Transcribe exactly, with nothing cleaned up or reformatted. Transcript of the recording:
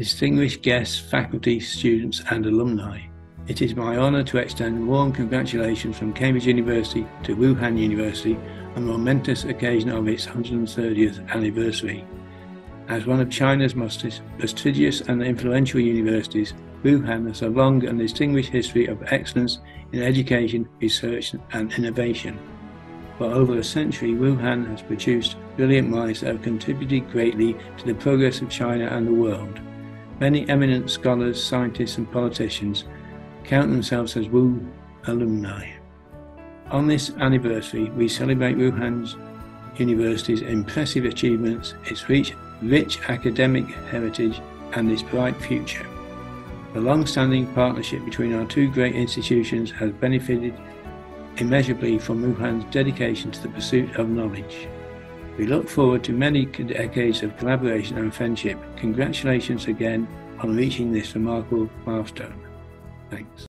distinguished guests, faculty, students and alumni. It is my honour to extend warm congratulations from Cambridge University to Wuhan University on the momentous occasion of its one hundred thirtieth anniversary. As one of China's most prestigious and influential universities, Wuhan has a long and distinguished history of excellence in education, research and innovation. For over a century, Wuhan has produced brilliant minds that have contributed greatly to the progress of China and the world. Many eminent scholars, scientists and politicians count themselves as Wu alumni. On this anniversary, we celebrate Wuhan's University's impressive achievements, its rich, rich academic heritage and its bright future. The long-standing partnership between our two great institutions has benefited immeasurably from Wuhan's dedication to the pursuit of knowledge. We look forward to many decades of collaboration and friendship. Congratulations again on reaching this remarkable milestone. Thanks.